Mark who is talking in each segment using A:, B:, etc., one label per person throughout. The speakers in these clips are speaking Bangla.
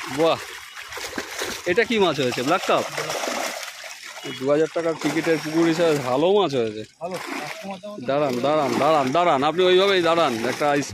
A: বাহ, এটা কি মাছ হয়েছে? Black cup. 2000 টাকার টিকিটের পুকুর হিসাবে ভালো মাছ হয়েছে। দাঁড়ান দাঁড়ান দাঁড়ান দাঁড়ান, আপনি ওইভাবেই দাঁড়ান। একটা আইস,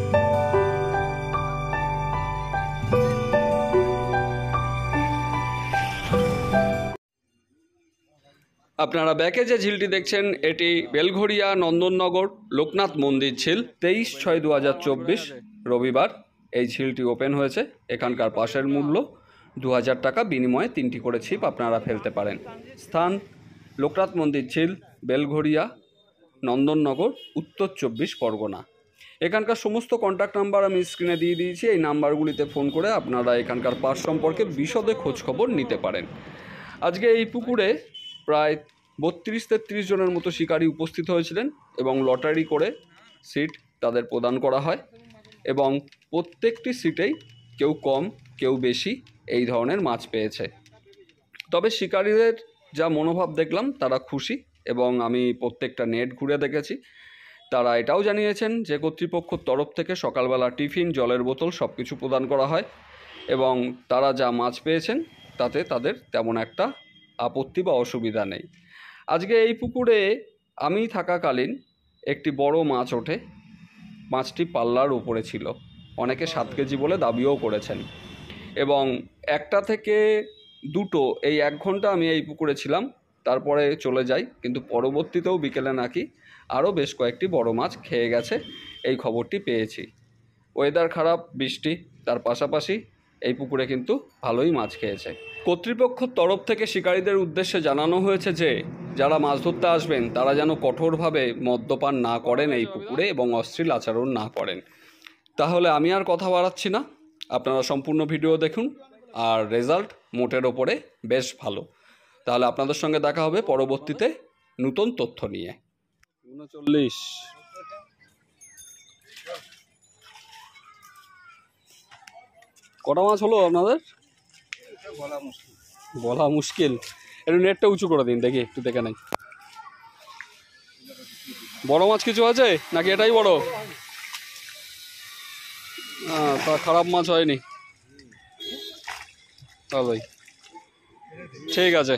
A: আপনারা ব্যাকে যে ঝিলটি দেখছেন এটি বেলঘড়িয়া নন্দননগর লোকনাথ মন্দির ঝিল। 23/6/2024 রবিবার এই ঝিলটি ওপেন হয়েছে। এখানকার পাশের মূল্য 2000 টাকা, বিনিময়ে 3টি করে ছিপ আপনারা ফেলতে পারেন। স্থান লোকনাথ মন্দির ঝিল, বেলঘড়িয়া, নন্দননগর, উত্তর 24 পরগনা। এখানকার সমস্ত কন্ট্যাক্ট নাম্বার আমি স্ক্রিনে দিয়ে দিয়েছি। এই নাম্বারগুলিতে ফোন করে আপনারা এখানকার পাশ সম্পর্কে বিশদে খোঁজখবর নিতে পারেন। আজকে এই পুকুরে প্রায় 32-33 জনের মতো শিকারী উপস্থিত হয়েছিলেন এবং লটারি করে সিট তাদের প্রদান করা হয় এবং প্রত্যেকটি সিটেই কেউ কম কেউ বেশি এই ধরনের মাছ পেয়েছে। তবে শিকারীদের যা মনোভাব দেখলাম তারা খুশি, এবং আমি প্রত্যেকটা নেট ঘুরে দেখেছি। তারা এটাও জানিয়েছেন যে কর্তৃপক্ষের তরফ থেকে সকালবেলা টিফিন, জলের বোতল সব কিছু প্রদান করা হয় এবং তারা যা মাছ পেয়েছেন তাতে তাদের তেমন একটা আপত্তি বা অসুবিধা নেই। আজকে এই পুকুরে আমি থাকাকালীন একটি বড় মাছ ওঠে। মাছটি পাল্লার উপরে ছিল, অনেকে 7 কেজি বলে দাবিও করেছেন, এবং 1টা থেকে 2টো এই 1 ঘন্টা আমি এই পুকুরে ছিলাম, তারপরে চলে যাই। কিন্তু পরবর্তীতেও বিকেলে নাকি আরও বেশ কয়েকটি বড় মাছ খেয়ে গেছে, এই খবরটি পেয়েছি। ওয়েদার খারাপ, বৃষ্টি, তার পাশাপাশি এই পুকুরে কিন্তু ভালোই মাছ খেয়েছে। কর্তৃপক্ষের তরফ থেকে শিকারীদের উদ্দেশ্যে জানানো হয়েছে যে যারা মাছ ধরতে আসবেন তারা যেন কঠোরভাবে মদ্যপান না করেন এই পুকুরে এবং অশ্লীল আচরণ না করেন। তাহলে আমি আর কথা বাড়াচ্ছি না, আপনারা সম্পূর্ণ ভিডিও দেখুন। আর রেজাল্ট মোটের ওপরে বেশ ভালো। তাহলে আপনাদের সঙ্গে দেখা হবে পরবর্তীতে নতুন তথ্য নিয়ে। 39 কটা মাছ হলো আপনাদের? বলা মুশকিল। একটু নেটটা উঁচু করে দিন, দেখি একটু দেখে নেই। বড় মাছ কিছু আছে নাকি এটাই বড়? তা খারাপ মাছ হয়নি, ভালোই। ঠিক আছে,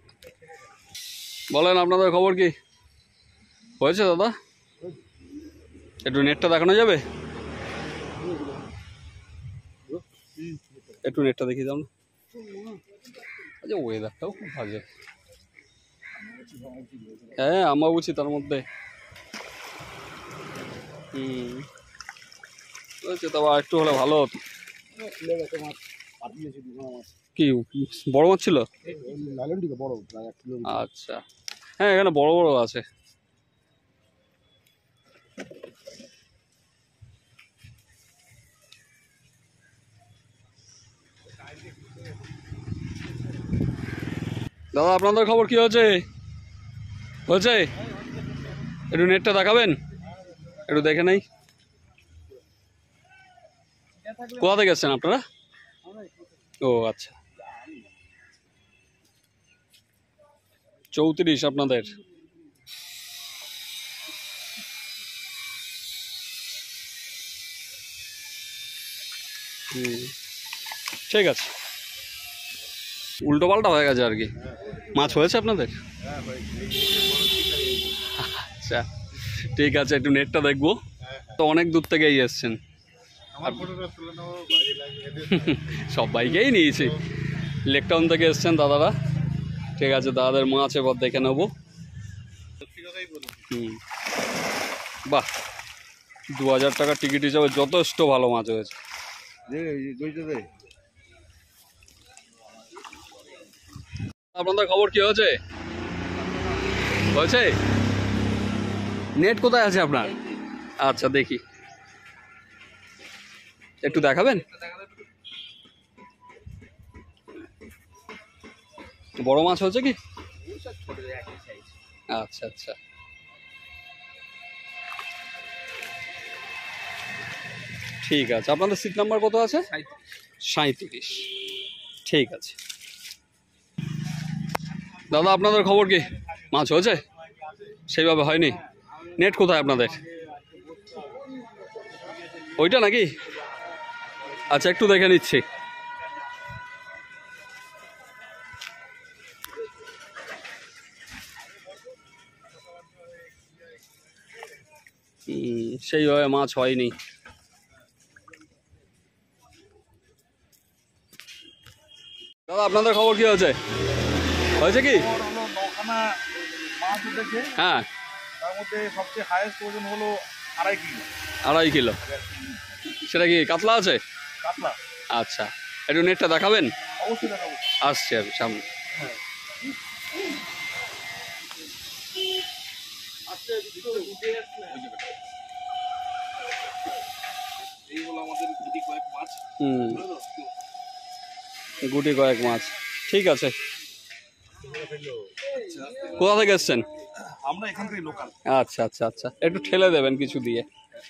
A: বলেন আপনাদের খবর কি হয়েছে দাদা? একটু নেটটা দেখানো যাবে? একটু নেটটা দেখিয়ে দাও না। আচ্ছা, ওয়েদারটাও খুব ভালো। হ্যাঁ, আমরা বুঝছি তার মধ্যে তবে একটু হলে ভালো হতো। কি বড় মাছ ছিল? আচ্ছা, হ্যাঁ এখানে বড় বড় আছে। দাদা আপনাদের খবর কি হয়েছে? একটু নেটটা দেখাবেন, একটু দেখে নেই। কোথা থেকে এসছেন আপনারা? ও আচ্ছা, 34 আপনাদের। ঠিক আছে, উল্টো পাল্টা হয়ে গেছে আর কি। মাছ হয়েছে আপনাদের? আচ্ছা ঠিক আছে, একটু নেটটা দেখবো। তো অনেক দূর থেকেই এসছেন। সবাইকেই নিয়েছি, লেকটাউন থেকে এসছেন দাদারা। ঠিক আছে, দাদাদের মাছ এবার দেখে নেবো। বাহ, 2000 টাকার টিকিট হিসাবে যথেষ্ট ভালো মাছ হয়েছে। আপনাদের খবর কি হয়েছে? নেট কোথায় আছে আপনার? আচ্ছা দেখি, একটু দেখাবেন। বড় মাছ হয়েছে কি? আচ্ছা আচ্ছা, ঠিক আছে। আপনাদের সিট নাম্বার কত আছে? 37। ঠিক আছে দাদা, আপনাদের খবর কি? মাছ হয়েছে? সেইভাবে হয়নি। নেট কোথায় আপনাদের? ওইটা নাকি? আচ্ছা একটু দেখে নিচ্ছি। সেইভাবে মাছ হয়নি। দাদা আপনাদের খবর কি হয়েছে কি? হ্যাঁ,
B: তার মধ্যে সবচেয়ে হাইয়েস্ট ওজন হলো 2.5 কিলো।
A: 2.5 কিলো। সেটা কি কাতলা আছে?
B: কাতলা।
A: আচ্ছা, একটু নেটটা দেখাবেন?
B: অবশ্যই দেখাবো।
A: আসছে আমি সামনে।
B: হ্যাঁ। এই হলো আমাদের গুটি কয়েক মাছ।
A: গুটি কয়েক মাছ, ঠিক আছে। কোথা থেকে এসছেন?
B: আমরা এখান থেকে লোকাল।
A: আচ্ছা আচ্ছা আচ্ছা, একটু ঠেলে দেবেন কিছু দিয়ে।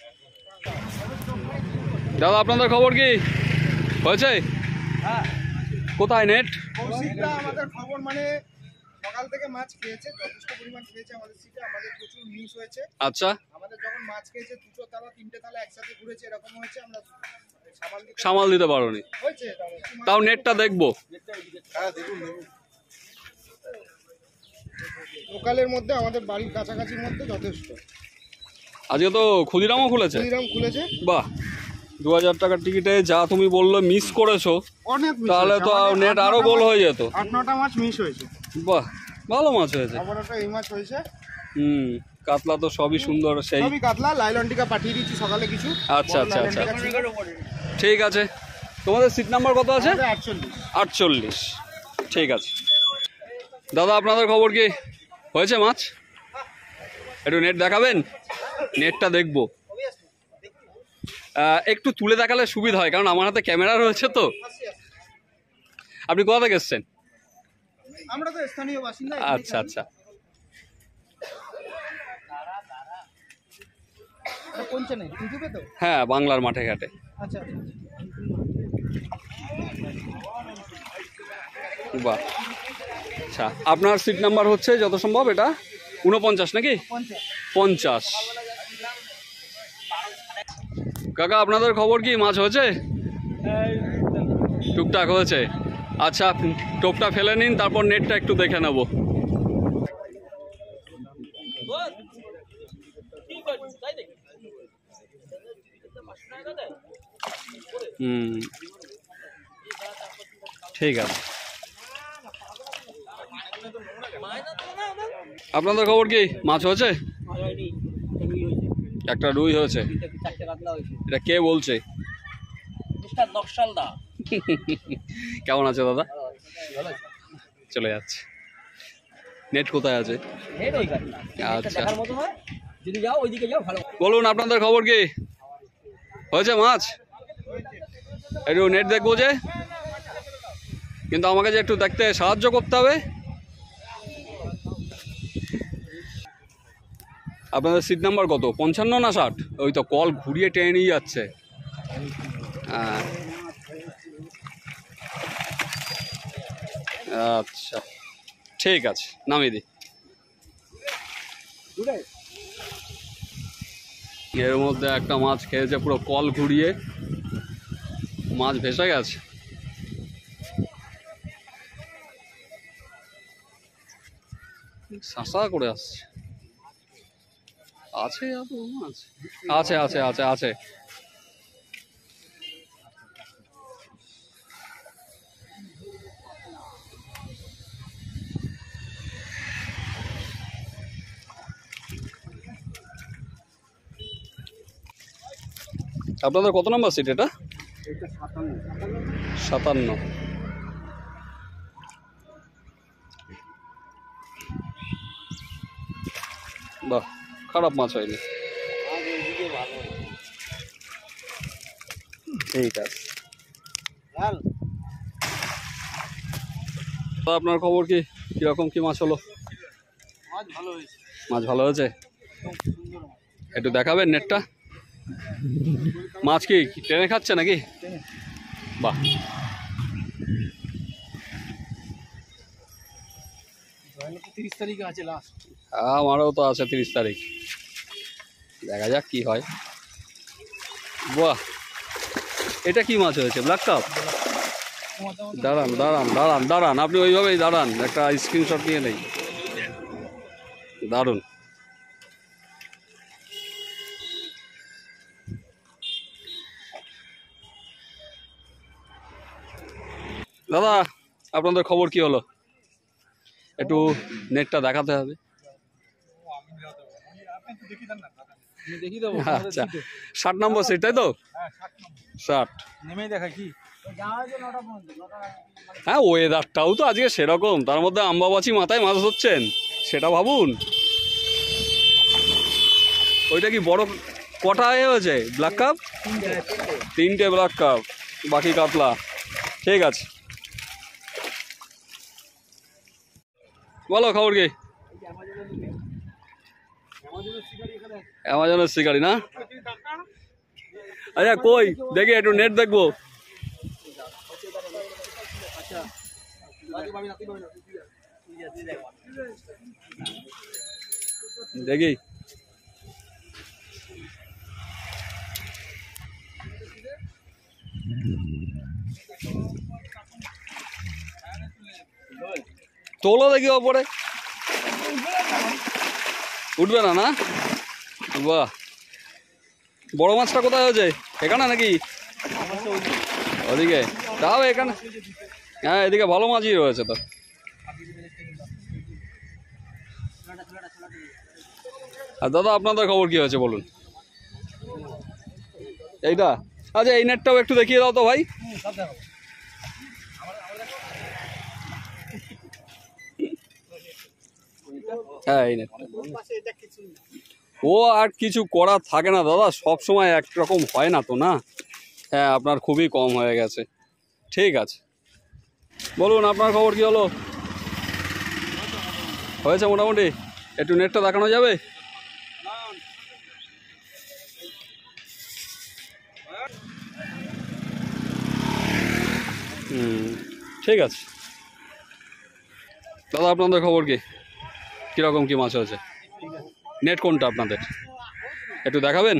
A: দাদা আপনাদের খবর কি হয়েছে?
C: হ্যাঁ,
A: কোথায় নেট?
C: কৌশিকরা আমাদের খবর মানে সকাল থেকে মাছ খেয়েছে, যথেষ্ট পরিমাণ খেয়েছে আমাদের সিটে। আমাদের প্রচুর মিস হয়েছে।
A: আচ্ছা,
C: আমাদের যখন মাছ খেয়েছে দুটো তালা তিনটে তালা একসাথে ঘুরেছে, এরকম হয়েছে। আমরা
A: সামাল দিতে পারোনি,
C: হয়েছে।
A: তাও নেটটা দেখবো।
C: হ্যাঁ দেখুন, লোকালের মধ্যে আমাদের বাড়ির কাছাকাছির মধ্যে যথেষ্ট।
A: আজকে তো ক্ষুদিরামও খুলেছে।
C: ক্ষুদিরাম খুলেছে।
A: বাহ, 2000 টাকার টিকিটে যা তুমি বললো মিস করেছো,
C: অনেক মিস
A: তাহলে
C: হয়েছে।
A: তো
C: আমাদের
A: নেট আরো গোল হয়ে যেত।
C: 8-9টা মাছ মিস হয়েছে।
A: বাহ, ভালো মাছ হয়েছে।
C: আবার একটা এই মাছ হয়েছে।
A: কাতলা তো সবই সুন্দর। সেই
C: সবই কাতলা। লাইলনটিকা পাঠিয়ে দিচ্ছি সকালে কিছু।
A: আচ্ছা আচ্ছা আচ্ছা, ঠিক আছে। তোমাদের সিট নাম্বার কত আছে? 48। ঠিক আছে। দাদা আপনাদের খবর কি হয়েছে মাছ? একটু নেট দেখাবেন? নেটটা দেখবো। একটু তুলে দেখালে সুবিধা হয়, কারণ আমার হাতে ক্যামেরা রয়েছে তো। আপনি কোথা থেকে এসছেন?
C: আমরা তো স্থানীয় বাসিন্দা।
A: আচ্ছা আচ্ছা,
C: কোন চ্যানেল? ইউটিউবে তো?
A: হ্যাঁ, বাংলার মাঠে ঘাটে।
C: আচ্ছা,
A: বাহ, আচ্ছা। আপনার সিট নাম্বার হচ্ছে যত সম্ভব এটা 49 নাকি? 50। কাকা আপনাদের খবর কি, মাছ হয়েছে? টুকটাক হয়েছে। আচ্ছা, টোপটা ফেলে নিন, তারপর নেটটা একটু দেখে নেব। ঠিক আছে। আপনাদের খবর কি, মাছ হয়েছে? একটা রুই হয়েছে। এটা কে বলছে? কেমন আছে দাদা? চলে যাচ্ছে। নেট কোথায় আছে? আচ্ছা, বলুন আপনাদের খবর কি হয়েছে? মাছ একটু নেট দেখবো যে, কিন্তু আমাকে যে একটু দেখতে সাহায্য করতে হবে। আপনাদের সিট নাম্বার কত? 55 না 60? ওই তো কল ঘুরিয়ে টেনে নিয়ে যাচ্ছে। আচ্ছা, ঠিক আছে, নামিয়ে দিই। এর মধ্যে একটা মাছ খেয়েছে, পুরো কল ঘুরিয়ে মাছ ভেসে গেছে। শাঁসা করে আসছে। আছে মাছ? আছে আছে আছে আছে। আপনাদের কত নম্বর সিট এটা? 57। বাহ, খারাপ মাছ হয়নি। ঠিক আছে। আপনার খবর কি, কিরকম কি মাছ হলো? মাছ ভালো হয়েছে। একটু দেখাবেন নেটটা? মাছ কি টেনে খাচ্ছে নাকি? বাহ, আমারও তো আছে 30 তারিখ। দেখা যাক কি হয়। বাহ, এটা কি মাছ হয়েছে? Black carp. দাঁড়ান দাঁড়ান দাঁড়ান দাঁড়ান, আপনি ওইভাবেই দাঁড়ান, একটা স্ক্রিনশট নিয়ে নেই। দারুণ। দাদা আপনাদের খবর কি হলো? একটু নেটটা দেখাতে হবে। আচ্ছা 60 নম্বর সিট তাই তো? 60
B: নেমেই দেখা কি
A: হ্যাঁ, ওয়েদারটাও তো আজকে সেরকম, তার মধ্যে আম্বাবাচি মাথায় মাছ ধরছেন, সেটা ভাবুন। ওইটা কি বড় কটা হয়েছে ব্ল্যাক কাপ? 3টে ব্ল্যাক কাপ, বাকি কাতলা। ঠিক আছে, বলো খবর কি? অ্যামাজনের শিকারি না? আচ্ছা কই দেখি একটু নেট দেখবো। দেখি তোলো দেখি ওপরে, উঠবে না না? বাহ, বড় মাছটা কোথায় হয়েছে? এখানে নাকি ওদিকে? তাও এখানে, হ্যাঁ এদিকে ভালো মাছই রয়েছে তো। আর দাদা আপনাদের খবর কি হয়েছে বলুন? এইটা আচ্ছা, এই নেটটাও একটু দেখিয়ে দাও তো ভাই। হ্যাঁ এই নেটটা, ও আর কিছু করার থাকে না দাদা, সব সময় একরকম হয় না তো না। হ্যাঁ আপনার খুবই কম হয়ে গেছে। ঠিক আছে, বলুন আপনার খবর কি হলো? হয়েছে মোটামুটি? একটু নেটটা দেখানো যাবে? ঠিক আছে দাদা, আপনাদের খবর কি? কীরকম কি মাছ হয়েছে? নেট কোনটা আপনাদের একটু দেখাবেন?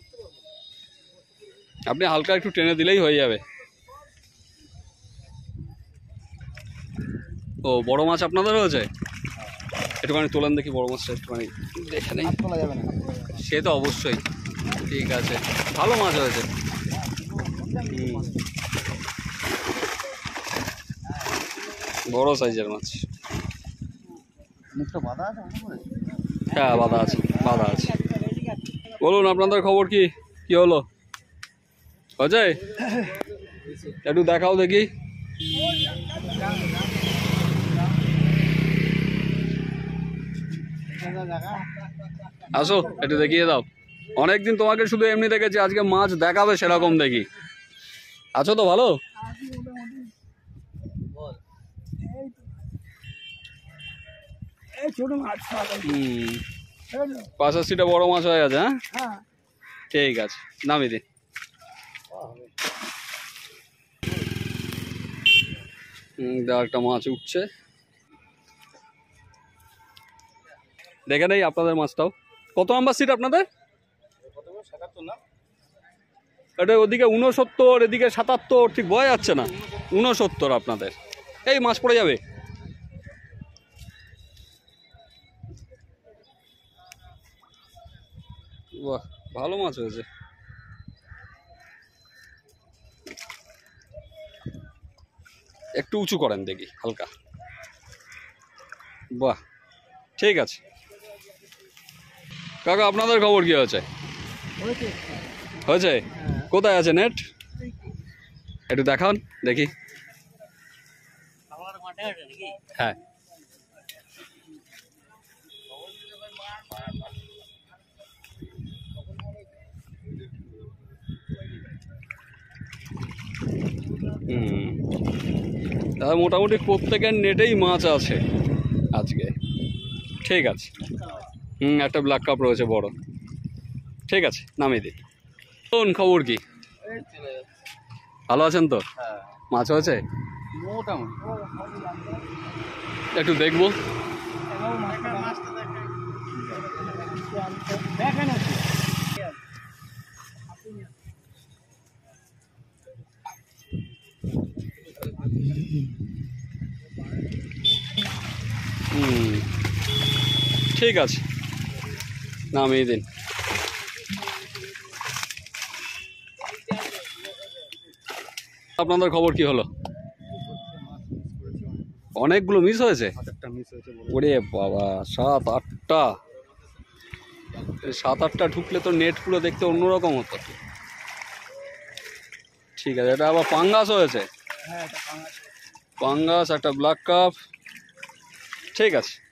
A: আপনি হালকা একটু টেনে দিলেই হয়ে যাবে। ও বড় মাছ আপনাদের হয়েছে? একটুখানি তোলেন দেখি বড় মাছটা, একটুখানি দেখে নেই। সে তো অবশ্যই, ঠিক আছে, ভালো মাছ হয়েছে। বড় সাইজের মাছ। হ্যাঁ বাঁধা আছে, বাঁধা আছে। বলুন আপনাদের খবর কি? কি হলো হয়েছে? একটু দেখাও দেখি। আসো একটু দেখিয়ে দাও। অনেকদিন তোমাকে শুধু এমনি দেখেছি, আজকে মাছ দেখাবে সেরকম দেখি। আছো তো ভালো? পাঁচাশিটা বড় মাছ হয়ে গেছে। হ্যাঁ ঠিক আছে, নামিয়ে দিন। একটা মাছ উঠছে, দেখে নেই আপনাদের মাছটাও। কত নাম্বার সিট আপনাদের? এটা ওদিকে 69, এদিকে 77, ঠিক বোঝা যাচ্ছে না। 69 আপনাদের। এই মাছ পড়ে যাবে। বাহ, ভালো মাছ হয়েছে। একটু উঁচু করেন দেখি হালকা। বাহ, ঠিক আছে কাকা, আপনাদের খবর কি হয়েছে? হয়েছে? কোথায় আছে নেট? একটু দেখান দেখি। হ্যাঁ তাহলে মোটামুটি প্রত্যেকের নেটেই মাছ আছে আজকে। ঠিক আছে, একটা ব্ল্যাক কাপ রয়েছে বড়। ঠিক আছে, নামিয়ে দিই। কোন খবর কি? ভালো আছেন তো? মাছ হয়েছে একটু দেখবো। ঠিক আছে, নামিয়ে দিন। আপনাদের খবর কি হলো? অনেকগুলো মিস হয়েছে।
C: 7-8টা মিস হয়েছে বলে।
A: ওরে বাবা, 7-8টা! 7-8টা ঢুকলে তো নেট পুরো দেখতে অন্যরকম হতো। ঠিক আছে, এটা আবার পাঙ্গাস হয়েছে।
C: হ্যাঁ, এটা পাঙাশ।
A: পাঙ্গাস, একটা ব্ল্যাক কাপ। ঠিক আছে।